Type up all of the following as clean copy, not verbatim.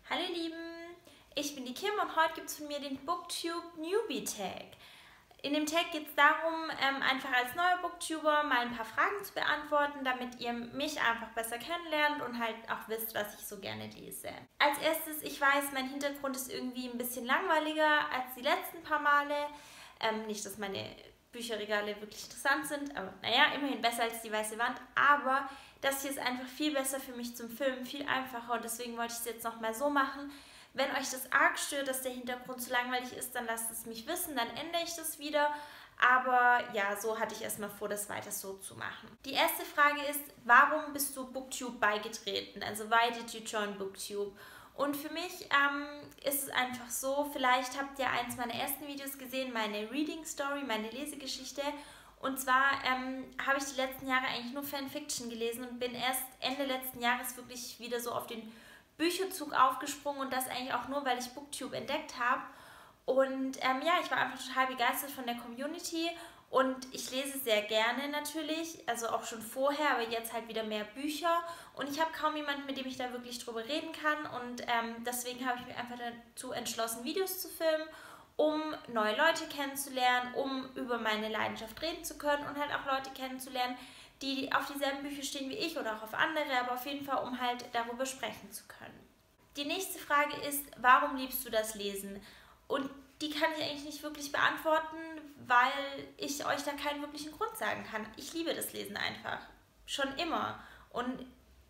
Hallo ihr Lieben, ich bin die Kim und heute gibt es von mir den Booktube Newbie Tag. In dem Tag geht es darum, einfach als neuer Booktuber mal ein paar Fragen zu beantworten, damit ihr mich einfach besser kennenlernt und halt auch wisst, was ich so gerne lese. Als erstes, ich weiß, mein Hintergrund ist irgendwie ein bisschen langweiliger als die letzten paar Male. Nicht, dass meine Bücherregale wirklich interessant sind, aber naja, immerhin besser als die weiße Wand. Aber das hier ist einfach viel besser für mich zum Filmen, viel einfacher und deswegen wollte ich es jetzt nochmal so machen. Wenn euch das arg stört, dass der Hintergrund zu langweilig ist, dann lasst es mich wissen, dann ändere ich das wieder. Aber ja, so hatte ich erstmal vor, das weiter so zu machen. Die erste Frage ist, warum bist du Booktube beigetreten? Also, why did you join Booktube? Und für mich ist es einfach so, vielleicht habt ihr eins meiner ersten Videos gesehen, meine Reading Story, meine Lesegeschichte. Und zwar habe ich die letzten Jahre eigentlich nur Fanfiction gelesen und bin erst Ende letzten Jahres wirklich wieder so auf den Bücherzug aufgesprungen und das eigentlich auch nur, weil ich Booktube entdeckt habe. Und ja, ich war einfach total begeistert von der Community und ich lese sehr gerne natürlich, also auch schon vorher, aber jetzt halt wieder mehr Bücher und ich habe kaum jemanden, mit dem ich da wirklich drüber reden kann und deswegen habe ich mich einfach dazu entschlossen, Videos zu filmen, um neue Leute kennenzulernen, um über meine Leidenschaft reden zu können und halt auch Leute kennenzulernen, die auf dieselben Bücher stehen wie ich oder auch auf andere, aber auf jeden Fall, um halt darüber sprechen zu können. Die nächste Frage ist, warum liebst du das Lesen? Und die kann ich eigentlich nicht wirklich beantworten, weil ich euch da keinen wirklichen Grund sagen kann. Ich liebe das Lesen einfach. Schon immer. Und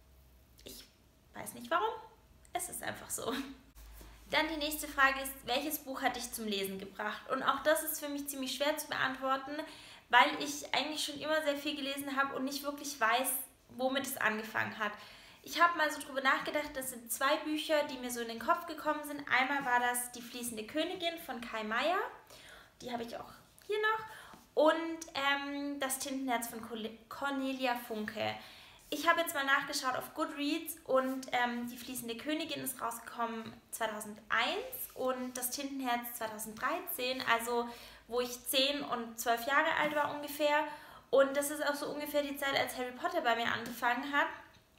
ich weiß nicht warum. Es ist einfach so. Dann die nächste Frage ist, welches Buch hat dich zum Lesen gebracht? Und auch das ist für mich ziemlich schwer zu beantworten, weil ich eigentlich schon immer sehr viel gelesen habe und nicht wirklich weiß, womit es angefangen hat. Ich habe mal so drüber nachgedacht, das sind zwei Bücher, die mir so in den Kopf gekommen sind. Einmal war das Die fließende Königin von Kai Meier, die habe ich auch hier noch, und Das Tintenherz von Cornelia Funke. Ich habe jetzt mal nachgeschaut auf Goodreads und Die fließende Königin ist rausgekommen 2001 und Das Tintenherz 2013, also wo ich 10 und 12 Jahre alt war ungefähr. Und das ist auch so ungefähr die Zeit, als Harry Potter bei mir angefangen hat.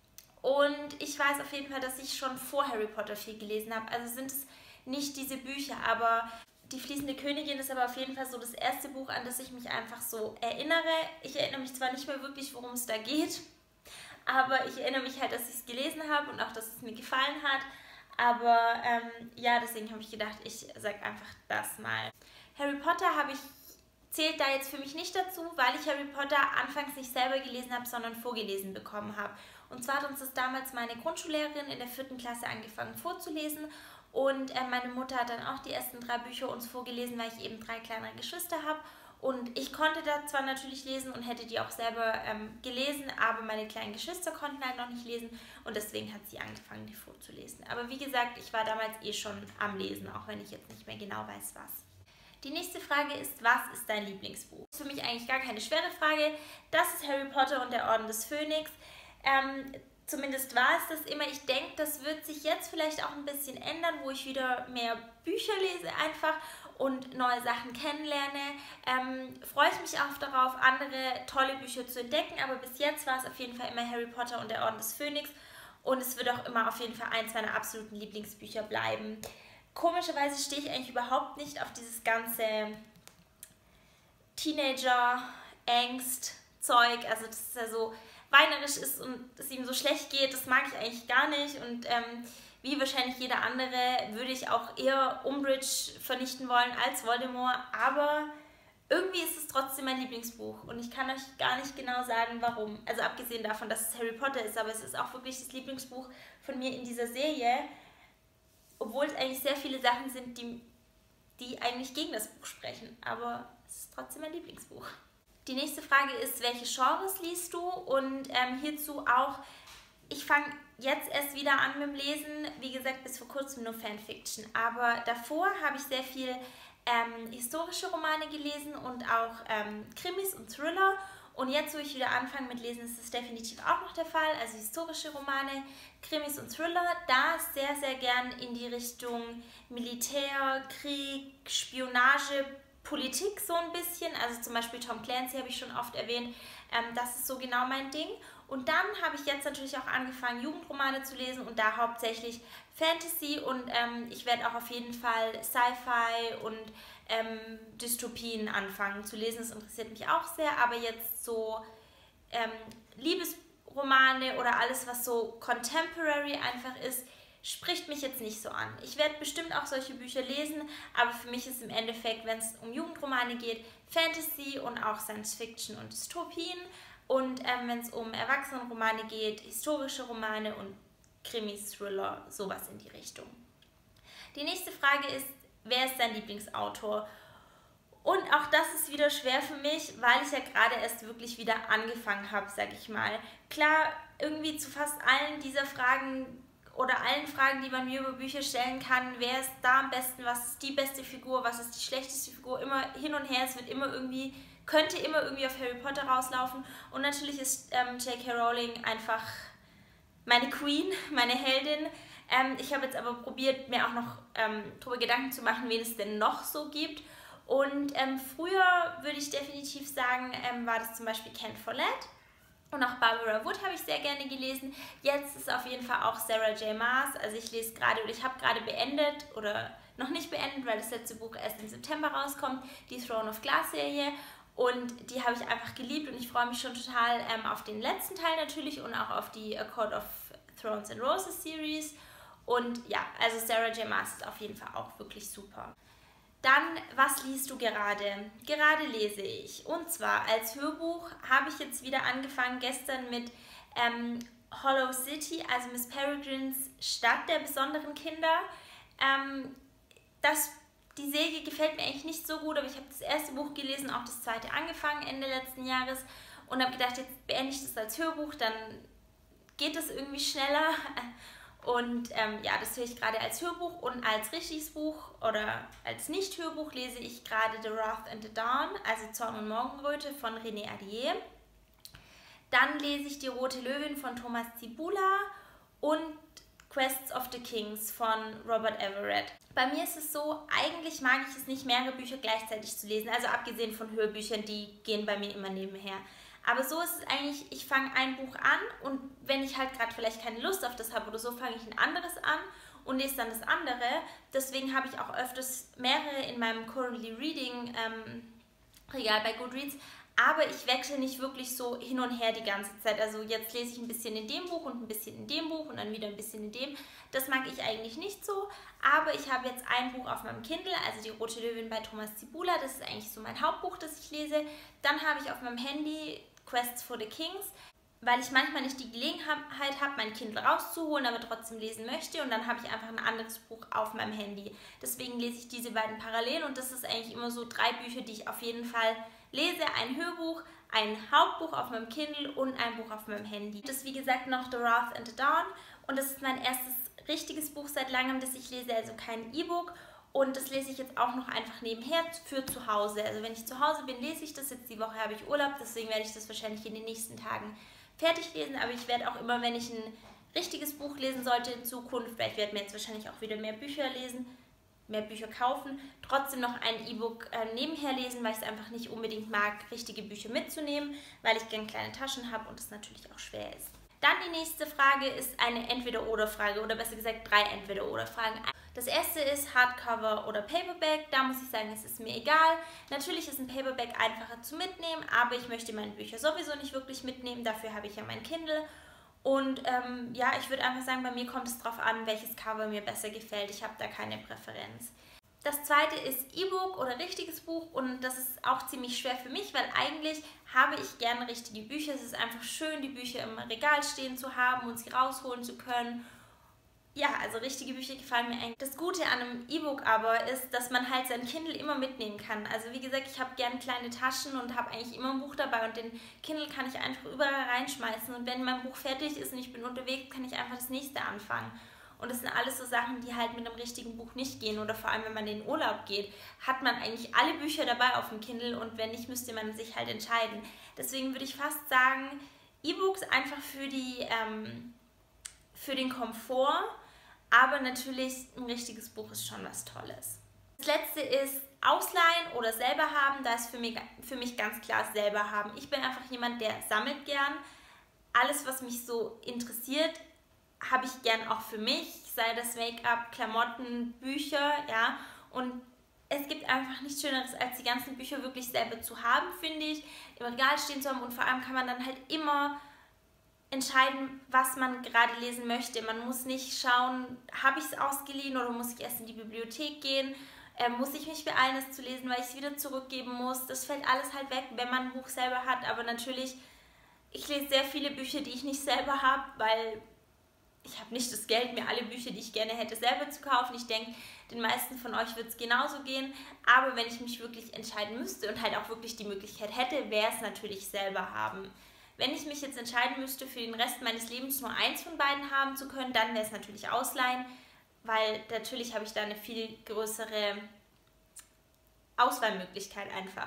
Und ich weiß auf jeden Fall, dass ich schon vor Harry Potter viel gelesen habe. Also sind es nicht diese Bücher, aber Die fließende Königin ist aber auf jeden Fall so das erste Buch, an das ich mich einfach so erinnere. Ich erinnere mich zwar nicht mehr wirklich, worum es da geht, aber ich erinnere mich halt, dass ich es gelesen habe und auch, dass es mir gefallen hat. Aber ja, deswegen habe ich gedacht, ich sage einfach das mal. Harry Potter zählt da jetzt für mich nicht dazu, weil ich Harry Potter anfangs nicht selber gelesen habe, sondern vorgelesen bekommen habe. Und zwar hat uns das damals meine Grundschullehrerin in der 4. Klasse angefangen vorzulesen und meine Mutter hat dann auch die ersten 3 Bücher uns vorgelesen, weil ich eben 3 kleinere Geschwister habe. Und ich konnte da zwar natürlich lesen und hätte die auch selber gelesen, aber meine kleinen Geschwister konnten halt noch nicht lesen und deswegen hat sie angefangen, die vorzulesen. Aber wie gesagt, ich war damals eh schon am Lesen, auch wenn ich jetzt nicht mehr genau weiß, was. Die nächste Frage ist, was ist dein Lieblingsbuch? Das ist für mich eigentlich gar keine schwere Frage. Das ist Harry Potter und der Orden des Phönix. Zumindest war es das immer. Ich denke, das wird sich jetzt vielleicht auch ein bisschen ändern, wo ich wieder mehr Bücher lese einfach und neue Sachen kennenlerne. Freue ich mich auch darauf, andere tolle Bücher zu entdecken, aber bis jetzt war es auf jeden Fall immer Harry Potter und der Orden des Phönix und es wird auch immer auf jeden Fall eins meiner absoluten Lieblingsbücher bleiben. Komischerweise stehe ich eigentlich überhaupt nicht auf dieses ganze Teenager-Angst-Zeug, also dass es ja so weinerisch ist und es ihm so schlecht geht, das mag ich eigentlich gar nicht und wie wahrscheinlich jeder andere würde ich auch eher Umbridge vernichten wollen als Voldemort, aber irgendwie ist es trotzdem mein Lieblingsbuch und ich kann euch gar nicht genau sagen, warum. Also abgesehen davon, dass es Harry Potter ist, aber es ist auch wirklich das Lieblingsbuch von mir in dieser Serie, obwohl es eigentlich sehr viele Sachen sind, die eigentlich gegen das Buch sprechen, aber es ist trotzdem mein Lieblingsbuch. Die nächste Frage ist, welche Genres liest du? Und hierzu auch, ich fange jetzt erst wieder an mit dem Lesen, wie gesagt, bis vor kurzem nur Fanfiction, aber davor habe ich sehr viel historische Romane gelesen und auch Krimis und Thriller. Und jetzt, wo ich wieder anfange mit Lesen, ist das definitiv auch noch der Fall. Also historische Romane, Krimis und Thriller, da sehr, sehr gern in die Richtung Militär, Krieg, Spionage, Politik so ein bisschen. Also zum Beispiel Tom Clancy habe ich schon oft erwähnt. Das ist so genau mein Ding. Und dann habe ich jetzt natürlich auch angefangen, Jugendromane zu lesen und da hauptsächlich Fantasy und ich werde auch auf jeden Fall Sci-Fi und Dystopien anfangen zu lesen. Das interessiert mich auch sehr, aber jetzt so Liebesromane oder alles, was so contemporary einfach ist, spricht mich jetzt nicht so an. Ich werde bestimmt auch solche Bücher lesen, aber für mich ist im Endeffekt, wenn es um Jugendromane geht, Fantasy und auch Science Fiction und Dystopien. Und wenn es um Erwachsenenromane geht, historische Romane und Krimis, Thriller, sowas in die Richtung. Die nächste Frage ist, wer ist dein Lieblingsautor? Und auch das ist wieder schwer für mich, weil ich ja gerade erst wirklich wieder angefangen habe, sag ich mal. Klar, irgendwie zu fast allen dieser Fragen oder allen Fragen, die man mir über Bücher stellen kann, wer ist da am besten, was ist die beste Figur, was ist die schlechteste Figur, immer hin und her, es wird immer irgendwie, könnte immer irgendwie auf Harry Potter rauslaufen und natürlich ist J.K. Rowling einfach meine Queen, meine Heldin. Ich habe jetzt aber probiert, mir auch noch darüber Gedanken zu machen, wen es denn noch so gibt. Und früher würde ich definitiv sagen, war das zum Beispiel Ken Follett. Und auch Barbara Wood habe ich sehr gerne gelesen. Jetzt ist auf jeden Fall auch Sarah J. Maas. Also ich lese gerade, oder ich habe gerade beendet, oder noch nicht beendet, weil das letzte Buch erst im September rauskommt, die Throne of Glass Serie. Und die habe ich einfach geliebt und ich freue mich schon total auf den letzten Teil natürlich und auch auf die A Court of Thrones and Roses Series. Und ja, also Sarah J. Maas ist auf jeden Fall auch wirklich super. Dann, was liest du gerade? Gerade lese ich. Und zwar als Hörbuch habe ich jetzt wieder angefangen, gestern mit Hollow City, also Miss Peregrines Stadt der besonderen Kinder. Die Serie gefällt mir eigentlich nicht so gut, aber ich habe das erste Buch gelesen, auch das zweite angefangen Ende letzten Jahres und habe gedacht, jetzt beende ich das als Hörbuch, dann geht das irgendwie schneller. Und ja, das höre ich gerade als Hörbuch und als richtiges Buch oder als Nicht-Hörbuch lese ich gerade The Wrath and the Dawn, also Zorn und Morgenröte von René Adier. Dann lese ich Die Rote Löwin von Thomas Zibula und Quests of the Kings von Robert Everett. Bei mir ist es so, eigentlich mag ich es nicht, mehrere Bücher gleichzeitig zu lesen, also abgesehen von Hörbüchern, die gehen bei mir immer nebenher. Aber so ist es eigentlich, ich fange ein Buch an und wenn ich halt gerade vielleicht keine Lust auf das habe oder so, fange ich ein anderes an und lese dann das andere. Deswegen habe ich auch öfters mehrere in meinem Currently Reading Regal bei Goodreads. Aber ich wechsle nicht wirklich so hin und her die ganze Zeit. Also jetzt lese ich ein bisschen in dem Buch und ein bisschen in dem Buch und dann wieder ein bisschen in dem. Das mag ich eigentlich nicht so. Aber ich habe jetzt ein Buch auf meinem Kindle, also Die Rote Löwin bei Thomas Zibula. Das ist eigentlich so mein Hauptbuch, das ich lese. Dann habe ich auf meinem Handy Quests for the Kings, weil ich manchmal nicht die Gelegenheit habe, mein Kindle rauszuholen, aber trotzdem lesen möchte und dann habe ich einfach ein anderes Buch auf meinem Handy. Deswegen lese ich diese beiden parallel und das ist eigentlich immer so 3 Bücher, die ich auf jeden Fall lese. Ein Hörbuch, ein Hauptbuch auf meinem Kindle und ein Buch auf meinem Handy. Das ist wie gesagt noch The Wrath and the Dawn und das ist mein erstes richtiges Buch seit langem, das ich lese, also kein E-Book. Und das lese ich jetzt auch noch einfach nebenher für zu Hause. Also wenn ich zu Hause bin, lese ich das. Jetzt die Woche habe ich Urlaub, deswegen werde ich das wahrscheinlich in den nächsten Tagen fertig lesen. Aber ich werde auch immer, wenn ich ein richtiges Buch lesen sollte in Zukunft, weil ich werde mir jetzt wahrscheinlich auch wieder mehr Bücher lesen, mehr Bücher kaufen, trotzdem noch ein E-Book nebenher lesen, weil ich es einfach nicht unbedingt mag, richtige Bücher mitzunehmen, weil ich gerne kleine Taschen habe und es natürlich auch schwer ist. Dann die nächste Frage ist eine Entweder-Oder-Frage oder besser gesagt 3 Entweder-Oder-Fragen. Das erste ist Hardcover oder Paperback. Da muss ich sagen, es ist mir egal. Natürlich ist ein Paperback einfacher zu mitnehmen, aber ich möchte meine Bücher sowieso nicht wirklich mitnehmen. Dafür habe ich ja mein Kindle. Und ja, ich würde einfach sagen, bei mir kommt es darauf an, welches Cover mir besser gefällt. Ich habe da keine Präferenz. Das zweite ist E-Book oder richtiges Buch und das ist auch ziemlich schwer für mich, weil eigentlich habe ich gerne richtige Bücher. Es ist einfach schön, die Bücher im Regal stehen zu haben und sie rausholen zu können. Ja, also richtige Bücher gefallen mir eigentlich. Das Gute an einem E-Book aber ist, dass man halt sein Kindle immer mitnehmen kann. Also wie gesagt, ich habe gerne kleine Taschen und habe eigentlich immer ein Buch dabei und den Kindle kann ich einfach überall reinschmeißen und wenn mein Buch fertig ist und ich bin unterwegs, kann ich einfach das nächste anfangen. Und das sind alles so Sachen, die halt mit einem richtigen Buch nicht gehen oder vor allem, wenn man in den Urlaub geht, hat man eigentlich alle Bücher dabei auf dem Kindle und wenn nicht, müsste man sich halt entscheiden. Deswegen würde ich fast sagen, E-Books einfach für den Komfort, aber natürlich ein richtiges Buch ist schon was Tolles. Das letzte ist ausleihen oder selber haben. Da ist für mich ganz klar selber haben. Ich bin einfach jemand, der sammelt gern. alles, was mich so interessiert, habe ich gern auch für mich, sei das Make-up, Klamotten, Bücher, ja, und es gibt einfach nichts Schöneres, als die ganzen Bücher wirklich selber zu haben, finde ich, im Regal stehen zu haben, und vor allem kann man dann halt immer entscheiden, was man gerade lesen möchte. Man muss nicht schauen, habe ich es ausgeliehen oder muss ich erst in die Bibliothek gehen, muss ich mich beeilen, es zu lesen, weil ich es wieder zurückgeben muss. Das fällt alles halt weg, wenn man ein Buch selber hat, aber natürlich, ich lese sehr viele Bücher, die ich nicht selber habe, weil ich habe nicht das Geld, mir alle Bücher, die ich gerne hätte, selber zu kaufen. Ich denke, den meisten von euch wird es genauso gehen. Aber wenn ich mich wirklich entscheiden müsste und halt auch wirklich die Möglichkeit hätte, wäre es natürlich selber haben. Wenn ich mich jetzt entscheiden müsste, für den Rest meines Lebens nur eins von beiden haben zu können, dann wäre es natürlich ausleihen, weil natürlich habe ich da eine viel größere Auswahlmöglichkeit einfach.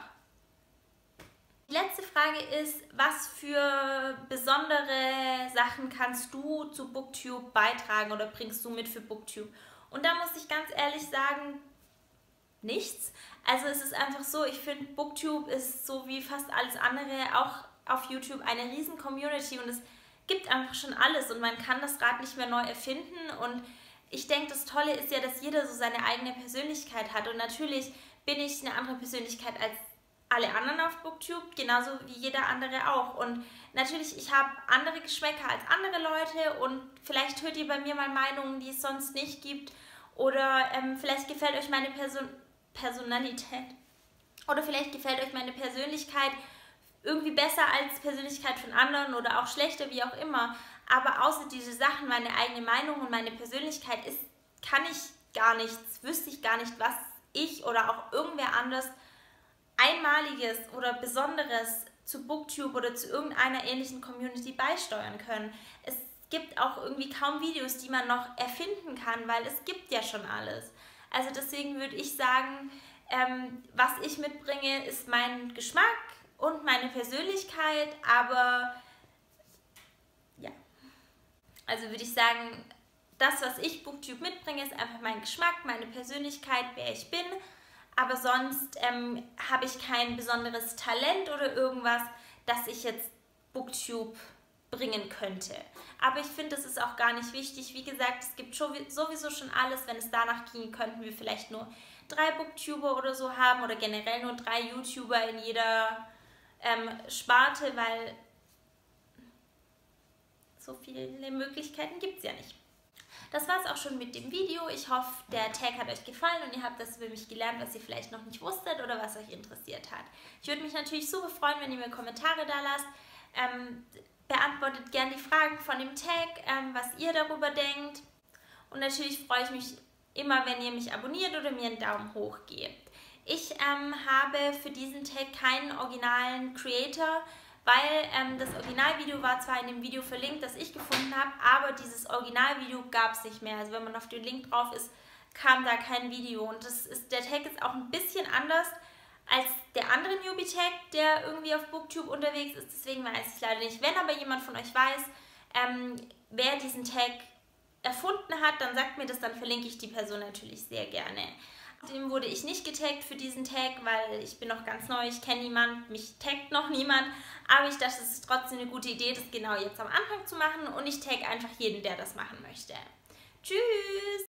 Die letzte Frage ist, was für besondere Sachen kannst du zu Booktube beitragen oder bringst du mit für Booktube? Und da muss ich ganz ehrlich sagen, nichts. Also es ist einfach so, ich finde, Booktube ist so wie fast alles andere, auch auf YouTube, eine riesen Community, und es gibt einfach schon alles und man kann das Rad nicht mehr neu erfinden. Und ich denke, das Tolle ist ja, dass jeder so seine eigene Persönlichkeit hat, und natürlich bin ich eine andere Persönlichkeit als alle anderen auf Booktube, genauso wie jeder andere auch. Und natürlich, ich habe andere Geschmäcker als andere Leute, und vielleicht hört ihr bei mir mal Meinungen, die es sonst nicht gibt, oder vielleicht gefällt euch meine Personalität, oder vielleicht gefällt euch meine Persönlichkeit irgendwie besser als Persönlichkeit von anderen oder auch schlechter, wie auch immer. Aber außer diese Sachen, meine eigene Meinung und meine Persönlichkeit ist, kann ich gar nichts, wüsste ich gar nicht, was ich oder auch irgendwer anders Einmaliges oder Besonderes zu Booktube oder zu irgendeiner ähnlichen Community beisteuern können. Es gibt auch irgendwie kaum Videos, die man noch erfinden kann, weil es gibt ja schon alles. Also deswegen würde ich sagen, was ich mitbringe, ist mein Geschmack und meine Persönlichkeit, aber ja, also würde ich sagen, das, was ich Booktube mitbringe, ist einfach mein Geschmack, meine Persönlichkeit, wer ich bin. Aber sonst habe ich kein besonderes Talent oder irgendwas, das ich jetzt Booktube bringen könnte. Aber ich finde, das ist auch gar nicht wichtig. Wie gesagt, es gibt sowieso schon alles. Wenn es danach ging, könnten wir vielleicht nur 3 Booktuber oder so haben oder generell nur 3 YouTuber in jeder Sparte, weil so viele Möglichkeiten gibt es ja nicht. Das war es auch schon mit dem Video. Ich hoffe, der Tag hat euch gefallen und ihr habt das über mich gelernt, was ihr vielleicht noch nicht wusstet oder was euch interessiert hat. Ich würde mich natürlich super freuen, wenn ihr mir Kommentare da lasst. Beantwortet gerne die Fragen von dem Tag, was ihr darüber denkt. Und natürlich freue ich mich immer, wenn ihr mich abonniert oder mir einen Daumen hoch gebt. Ich habe für diesen Tag keinen originalen Creator, weil das Originalvideo war zwar in dem Video verlinkt, das ich gefunden habe, aber dieses Originalvideo gab es nicht mehr. Also wenn man auf den Link drauf ist, kam da kein Video. Und der Tag ist auch ein bisschen anders als der andere Newbie-Tag, der irgendwie auf Booktube unterwegs ist. Deswegen weiß ich leider nicht. Wenn aber jemand von euch weiß, wer diesen Tag erfunden hat, dann sagt mir das, dann verlinke ich die Person natürlich sehr gerne. Außerdem wurde ich nicht getaggt für diesen Tag, weil ich bin noch ganz neu, ich kenne niemanden, mich taggt noch niemand, aber ich dachte, es ist trotzdem eine gute Idee, das genau jetzt am Anfang zu machen, und ich tagge einfach jeden, der das machen möchte. Tschüss!